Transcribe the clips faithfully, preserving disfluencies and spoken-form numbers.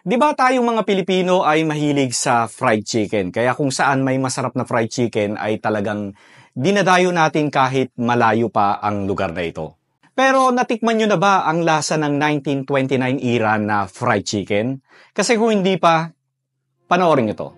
Di ba tayong mga Pilipino ay mahilig sa fried chicken? Kaya kung saan may masarap na fried chicken ay talagang dinadayo natin kahit malayo pa ang lugar na ito. Pero natikman nyo na ba ang lasa ng nineteen twenty-nine era na fried chicken? Kasi kung hindi pa, panoorin ito.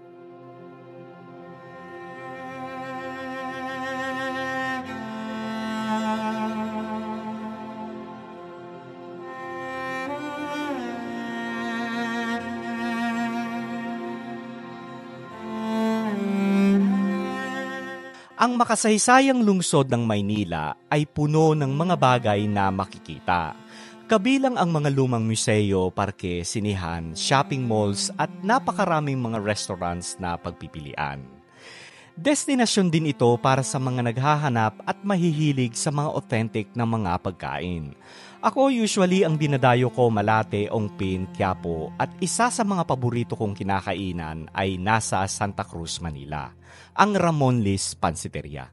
Ang makasaysayang lungsod ng Maynila ay puno ng mga bagay na makikita. Kabilang ang mga lumang museo, parke, sinihan, shopping malls at napakaraming mga restaurants na pagpipilian. Destinasyon din ito para sa mga naghahanap at mahihilig sa mga authentic na mga pagkain. Ako usually ang dinadayo ko Malate, Ongpin, Quiapo at isa sa mga paborito kong kinakainan ay nasa Santa Cruz, Manila, ang Ramon Lis Pansiteria.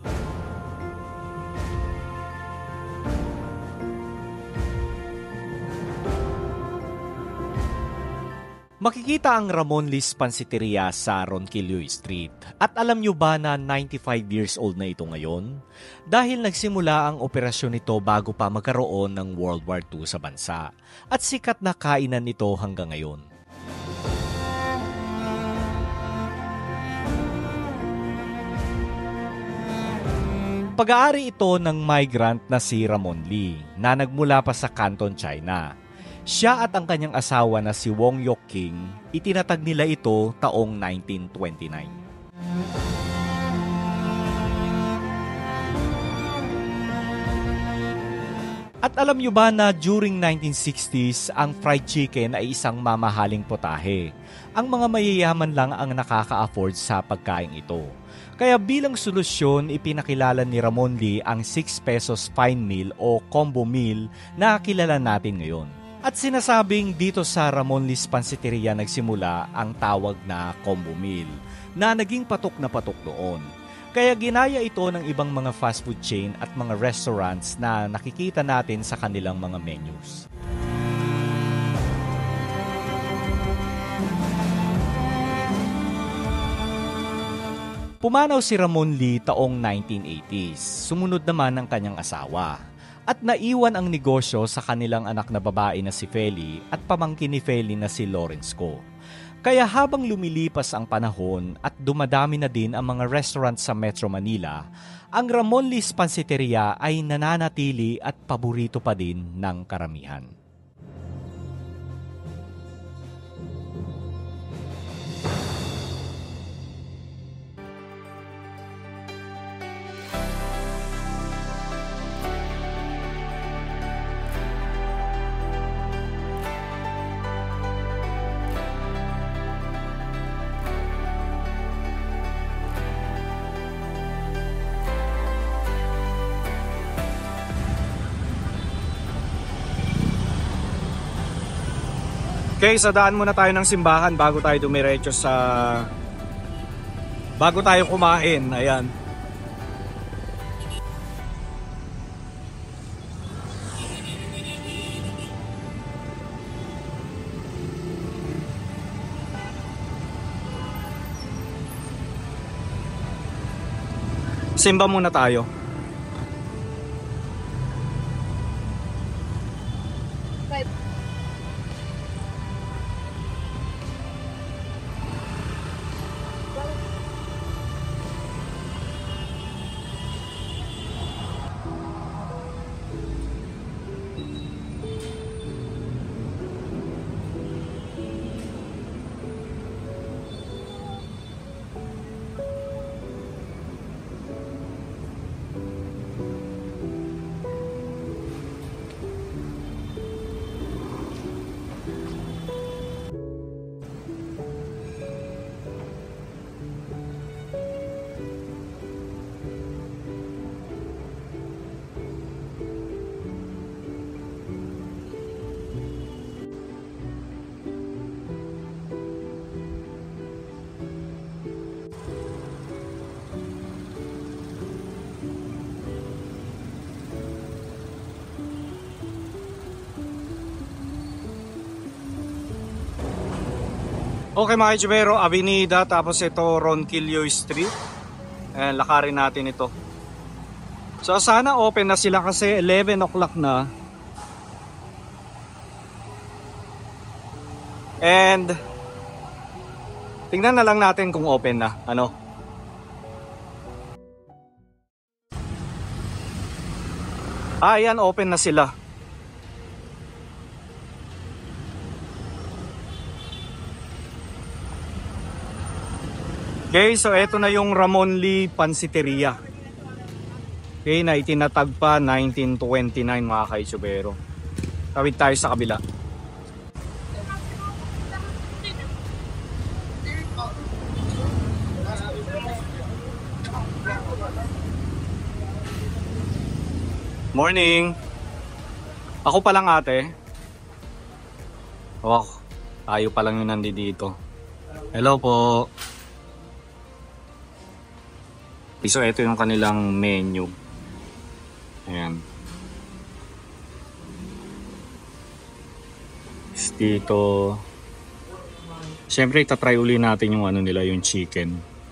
Makikita ang Ramon Lis Pansiteria sa Ronquillo Street. At alam nyo ba na ninety-five years old na ito ngayon? Dahil nagsimula ang operasyon nito bago pa magkaroon ng World War Two sa bansa. At sikat na kainan nito hanggang ngayon. Pag-aari ito ng migrant na si Ramon Lee na nagmula pa sa Canton, China. Siya at ang kanyang asawa na si Wong Yok King, itinatag nila ito taong nineteen twenty-nine. At alam nyo ba na during nineteen sixties, ang fried chicken ay isang mamahaling potahe. Ang mga mayayaman lang ang nakaka-afford sa pagkain ito. Kaya bilang solusyon, ipinakilala ni Ramon Lee ang six pesos fine meal o combo meal na kilala natin ngayon. At sinasabing dito sa Ramon Lis Pansiteria nagsimula ang tawag na combo meal na naging patok na patok doon. Kaya ginaya ito ng ibang mga fast food chain at mga restaurants na nakikita natin sa kanilang mga menus. Pumanaw si Ramon Lee taong nineteen eighties. Sumunod naman ang kanyang asawa. At naiwan ang negosyo sa kanilang anak na babae na si Feli at pamangkin ni Feli na si Lawrence Ko. Kaya habang lumilipas ang panahon at dumadami na din ang mga restaurant sa Metro Manila, ang Ramon Lis Pansiteria ay nananatili at paborito pa din ng karamihan. Okay, sa daan muna tayo ng simbahan bago tayo dumiretso sa... Bago tayo kumain, ayan. Simba muna tayo. Okay mga Chubero, Avenida, tapos ito Ronquillo Street. Ayan, lakarin natin ito. So sana open na sila kasi eleven o'clock na. And tingnan na lang natin kung open na. Ano? Ah, yan, open na sila. Okay, so eto na yung Ramon Lee Pansiteria. Okay, na itinatag pa nineteen twenty-nine mga ka-Chubero. Tawid tayo sa kabila. Morning. Ako pa lang ate. Oh, tayo pa lang yung nandito. Hello po. So ito yung kanilang menu. Ayan. Dito. Siyempre itatry uli natin yung ano nila, yung chicken.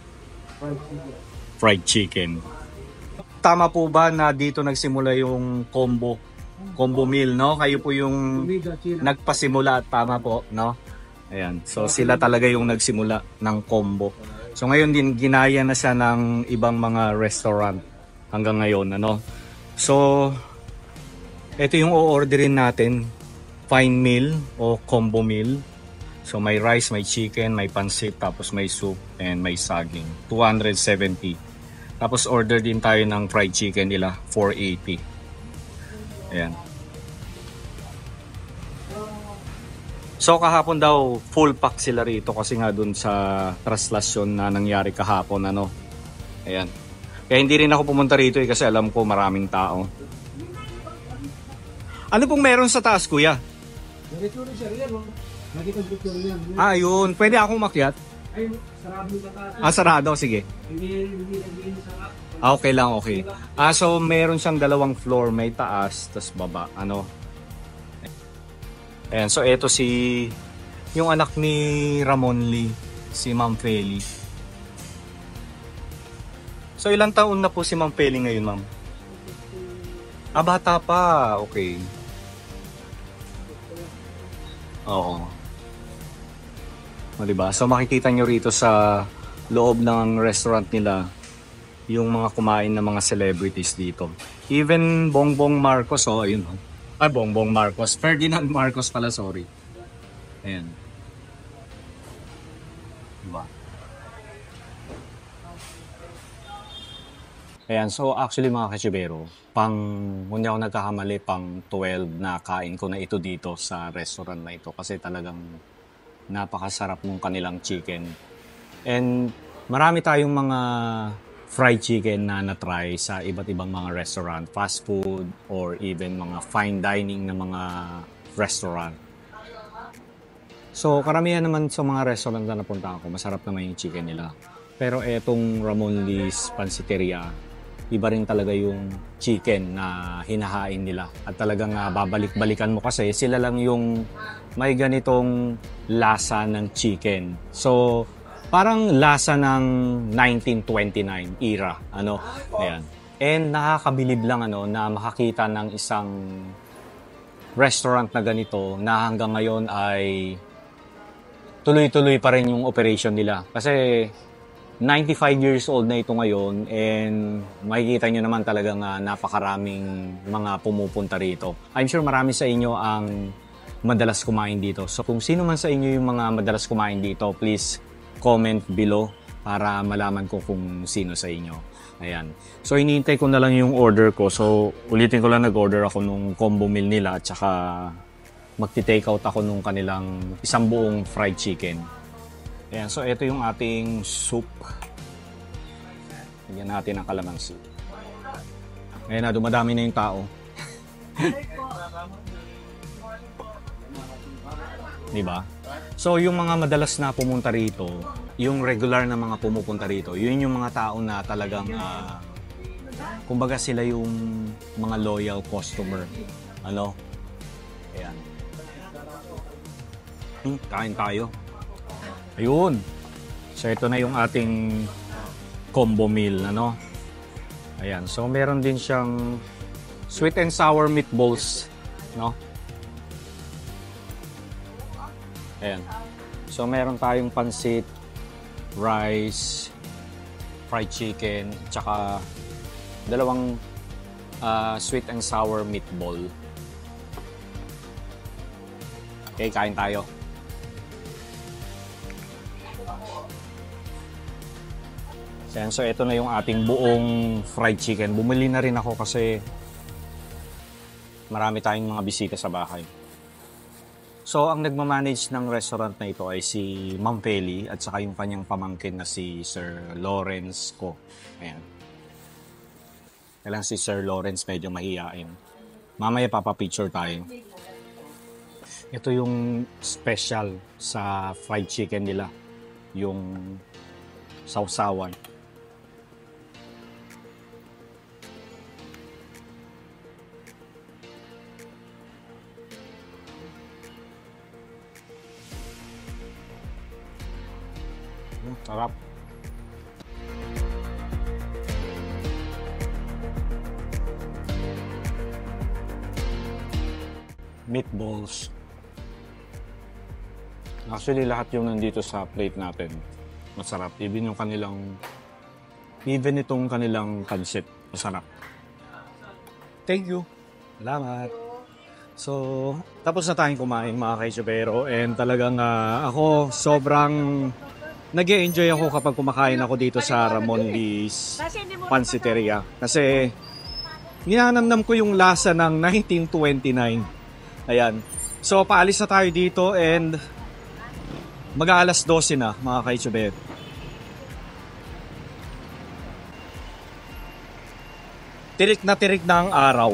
Fried chicken. Tama po ba na dito nagsimula yung combo combo meal, no? Kayo po yung nagpasimula, tama po, no? Ayan. So sila talaga yung nagsimula ng combo. So ngayon din ginaya na siya ng ibang mga restaurant hanggang ngayon, ano? So ito yung o-orderin natin, fine meal o combo meal. So may rice, may chicken, may pansit, tapos may soup and may saging. two hundred seventy. Tapos order din tayo ng fried chicken nila, four eighty. Ayan. So kahapon daw full pack sila rito kasi nga dun sa traslasyon na nangyari kahapon, ano. Ayan. Kaya hindi rin ako pumunta rito eh, kasi alam ko maraming tao. Ano pong meron sa taas, kuya? Ah, yun. Pwede akong makyat? Ay, sarado sa taas. Ah, sarado. Sige. Hindi, hindi nag-iin sa... Ah, okay lang, okay. Ah, so meron siyang dalawang floor. May taas, tas baba. Ano? Ayan, so eto si... yung anak ni Ramon Lee. Si Ma'am Feli. So ilang taon na po si Ma'am Feli ngayon, ma'am? Ah, bata pa. Okay. Oo. O, diba? So makikita nyo rito sa loob ng restaurant nila yung mga kumain na mga celebrities dito. Even Bongbong Marcos, oh, ayun. Oh. Ay, Bongbong Marcos. Ferdinand Marcos pala, sorry. Ayan. Diba? Ayan, so actually mga ka-Chubero, pang, kung di ako nagkakamali, pang twelve na kain ko na ito dito sa restaurant na ito kasi talagang napakasarap ng kanilang chicken. And marami tayong mga fried chicken na na-try sa iba't ibang mga restaurant, fast food, or even mga fine dining na mga restaurant. So karamihan naman sa mga restaurant na napunta ako, masarap naman yung chicken nila. Pero etong Ramon Lee's Pansiteria, iba rin talaga yung chicken na hinahain nila. At talagang uh, babalik-balikan mo kasi sila lang yung may ganitong lasa ng chicken. So, parang lasa ng nineteen twenty-nine era. Ano? Ayan. And nakakabilib lang ano, na makakita ng isang restaurant na ganito na hanggang ngayon ay tuloy-tuloy pa rin yung operation nila. Kasi ninety-five years old na ito ngayon and makikita nyo naman talagang uh, napakaraming mga pumupunta rito. I'm sure marami sa inyo ang madalas kumain dito. So kung sino man sa inyo yung mga madalas kumain dito, please comment below para malaman ko kung sino sa inyo. Ayan. So hinihintay ko na lang yung order ko. So ulitin ko lang, nag-order ako nung combo meal nila at saka magti-take out ako nung kanilang isang buong fried chicken. Ayan, so ito yung ating soup. Bigyan natin ng kalamansi. Ayan na, dumadami na yung tao. Diba? So yung mga madalas na pumunta rito, yung regular na mga pumupunta rito, yun yung mga tao na talagang, uh, kumbaga sila yung mga loyal customer. Ano? Ayan. Hmm, kain tayo. Ayun. So ito na yung ating combo meal, ano? Ayan. So meron din siyang sweet and sour meatballs, no? Ayan. So meron tayong pansit, rice, fried chicken, tsaka dalawang uh, sweet and sour meatball. Okay, kain tayo. Ayan, so ito na yung ating buong fried chicken. Bumili na rin ako kasi marami tayong mga bisita sa bahay. So, ang nagmamanage ng restaurant na ito ay si Ma'am Feli at saka yung kanyang pamangkin na si Sir Lawrence ko. Ayan. Kailang si Sir Lawrence medyo mahihain. Mamaya papapicture tayo. Ito yung special sa fried chicken nila. Yung sausawan. Sarap. Meatballs. Actually, lahat yung nandito sa plate natin. Masarap. Even yung kanilang, even itong kanilang pancit. Masarap. Thank you. Salamat. So, tapos na tayong kumain mga kaitsubero. And talagang uh, ako sobrang nag-e-enjoy ako kapag kumakain ako dito sa Ramon Lee's Pansiteria. Kasi ninanamnam ko yung lasa ng nineteen twenty-nine. Ayan. So, paalis na tayo dito and mag-aalas dose na mga kaitsubero. Tirik na tirik na ang araw.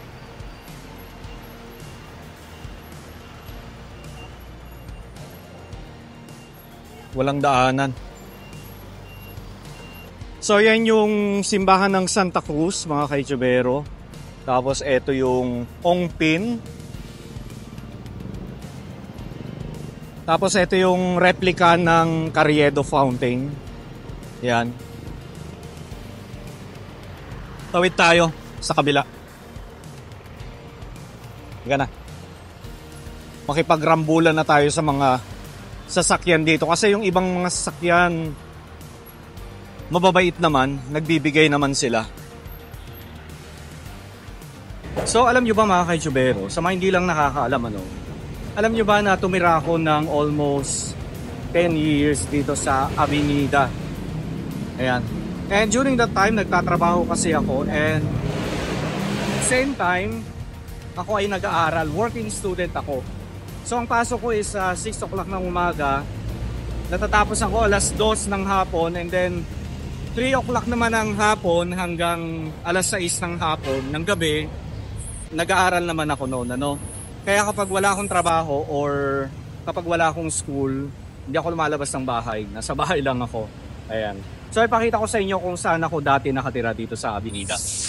Walang daanan. So yan yung simbahan ng Santa Cruz mga kaitsubero. Tapos eto yung Ongpin. Tapos eto yung replica ng Carriedo Fountain. Yan. Tawid tayo sa kabila. Higa na. Makipagrambulan na tayo sa mga sasakyan dito kasi yung ibang mga sasakyan mababait naman, nagbibigay naman sila. So alam nyo ba mga kaitsubero, sa mga hindi lang nakakaalam ano, alam nyo ba na tumira ako ng almost ten years dito sa Avenida. Ayan. And during that time nagtatrabaho kasi ako and same time ako ay nag-aaral, working student ako. So ang pasok ko is uh, six o'clock ng umaga. Natatapos ako alas dos ng hapon and then three o'clock naman ng hapon hanggang alas sais ng hapon ng gabi. Nag-aaral naman ako noon, ano. Kaya kapag wala akong trabaho or kapag wala akong school, hindi ako lumalabas ng bahay. Nasa bahay lang ako. Ayan. So ipakita ko sa inyo kung saan ako dati nakatira dito sa Avenida.